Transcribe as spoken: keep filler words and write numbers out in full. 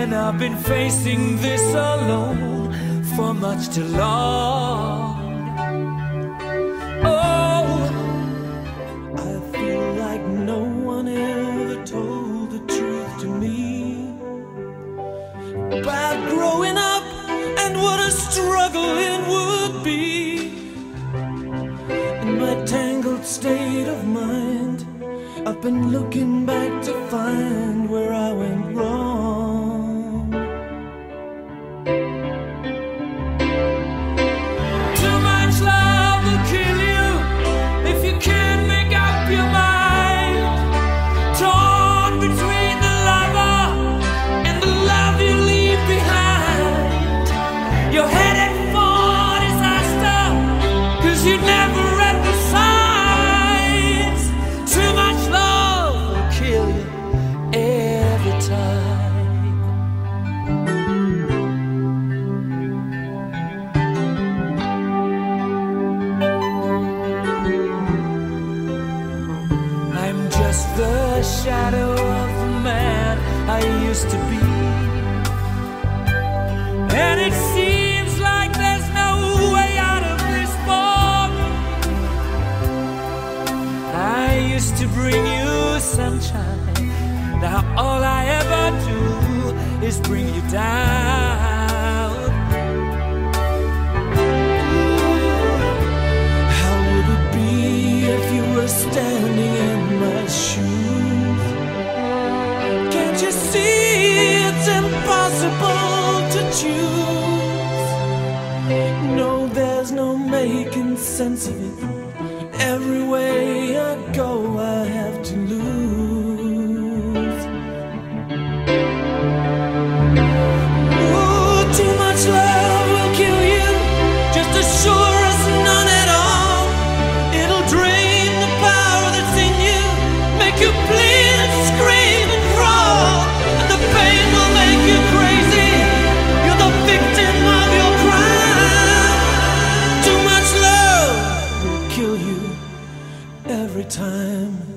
And I've been facing this alone for much too long. Oh, I feel like no one ever told the truth to me about growing up and what a struggle it would be. In my tangled state of mind, I've been looking back to find where I went wrong. Too much love will kill you if you can't make up your mind. Torn between the lover and the love you leave behind. You're headed for disaster, 'cause you never read the signs. Too much love will kill you every time. I'm just the shadow of the man I used to be, and it seems like there's no way out of this fog. I used to bring you sunshine, now all I ever do is bring you down. How would it be if you were standing in my shoes? Can't you see it's impossible to choose? No, there's no making sense of it. Every way I go, I have to lose. Ooh, too much love will kill you, just as sure as none at all. It'll drain the power that's in you, make you bleed and scream and crawl. And the pain will make you crazy, you're the victim of your crime. Too much love will kill you every time.